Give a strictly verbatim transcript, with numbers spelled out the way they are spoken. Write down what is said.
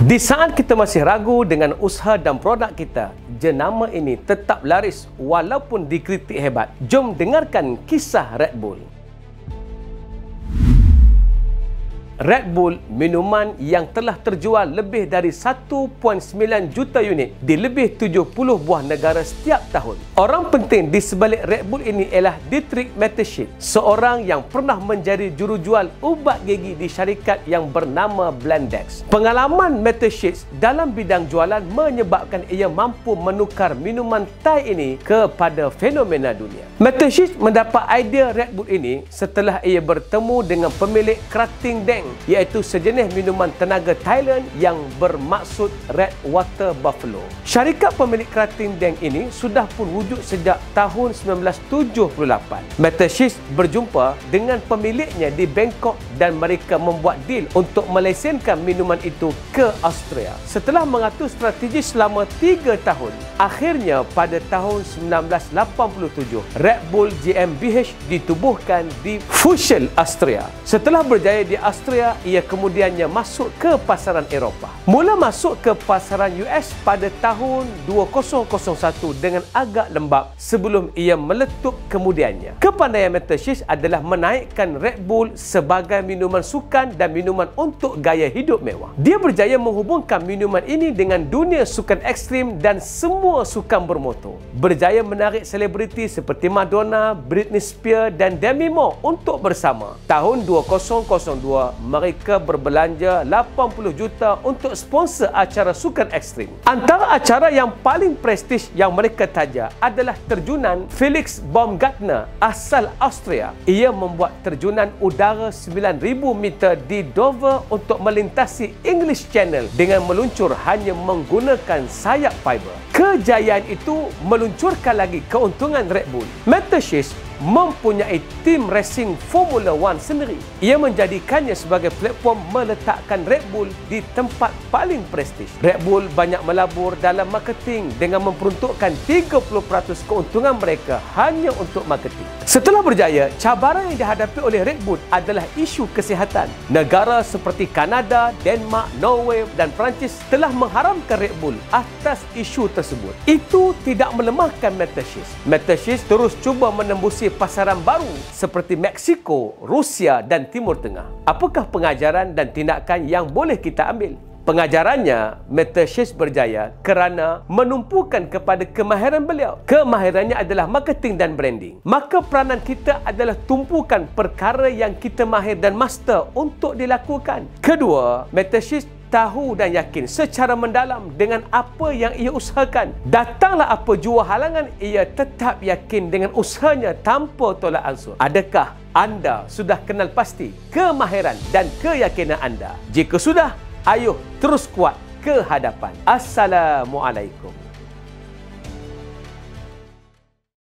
Di saat kita masih ragu dengan usaha dan produk kita, jenama ini tetap laris walaupun dikritik hebat. Jom dengarkan kisah Red Bull. Red Bull, minuman yang telah terjual lebih dari satu perpuluhan sembilan juta unit di lebih tujuh puluh buah negara setiap tahun. Orang penting di sebalik Red Bull ini ialah Dietrich Mateschitz, seorang yang pernah menjadi jurujual ubat gigi di syarikat yang bernama Blendex. Pengalaman Mateschitz dalam bidang jualan menyebabkan ia mampu menukar minuman Thai ini kepada fenomena dunia. Mateschitz mendapat idea Red Bull ini setelah ia bertemu dengan pemilik Krating Daeng, iaitu sejenis minuman tenaga Thailand yang bermaksud Red Water Buffalo. Syarikat pemilik Krating Daeng ini sudah pun wujud sejak tahun sembilan belas tujuh puluh lapan. Mateschitz berjumpa dengan pemiliknya di Bangkok dan mereka membuat deal untuk melesenkan minuman itu ke Austria. Setelah mengatur strategi selama tiga tahun, akhirnya pada tahun sembilan belas lapan puluh tujuh, Red Bull G m B H ditubuhkan di Fuschl, Austria. Setelah berjaya di Austria, ia kemudiannya masuk ke pasaran Eropah. Mula masuk ke pasaran U S pada tahun dua ribu satu dengan agak lembab sebelum ia meletup kemudiannya. Kepandaian Mateschitz adalah menaikkan Red Bull sebagai minuman sukan dan minuman untuk gaya hidup mewah. Dia berjaya menghubungkan minuman ini dengan dunia sukan ekstrim dan semua sukan bermotor. Berjaya menarik selebriti seperti Madonna, Britney Spears dan Demi Moore untuk bersama. Tahun dua ribu dua, mereka berbelanja lapan puluh juta untuk sponsor acara sukan ekstrim. Antara acara yang paling prestis yang mereka taja adalah terjunan Felix Baumgartner asal Austria. Ia membuat terjunan udara sembilan ribu meter di Dover untuk melintasi English Channel dengan meluncur hanya menggunakan sayap fiber. Kejayaan itu meluncurkan lagi keuntungan Red Bull. Mateschitz mempunyai tim racing Formula One sendiri. Ia menjadikannya sebagai platform meletakkan Red Bull di tempat paling prestis. Red Bull banyak melabur dalam marketing dengan memperuntukkan tiga puluh peratus keuntungan mereka hanya untuk marketing. Setelah berjaya, cabaran yang dihadapi oleh Red Bull adalah isu kesihatan. Negara seperti Kanada, Denmark, Norway dan Perancis telah mengharamkan Red Bull atas isu tersebut. Itu tidak melemahkan Mateschitz. Mateschitz terus cuba menembusi pasaran baru seperti Meksiko, Rusia dan Timur Tengah. Apakah pengajaran dan tindakan yang boleh kita ambil? Pengajarannya, Mateschitz berjaya kerana menumpukan kepada kemahiran beliau. Kemahirannya adalah marketing dan branding. Maka peranan kita adalah tumpukan perkara yang kita mahir dan master untuk dilakukan. Kedua, Mateschitz tahu dan yakin secara mendalam dengan apa yang ia usahakan. Datanglah apa jua halangan, ia tetap yakin dengan usahanya tanpa tolak ansur. Adakah anda sudah kenal pasti kemahiran dan keyakinan anda? Jika sudah, ayuh terus kuat ke hadapan. Assalamualaikum.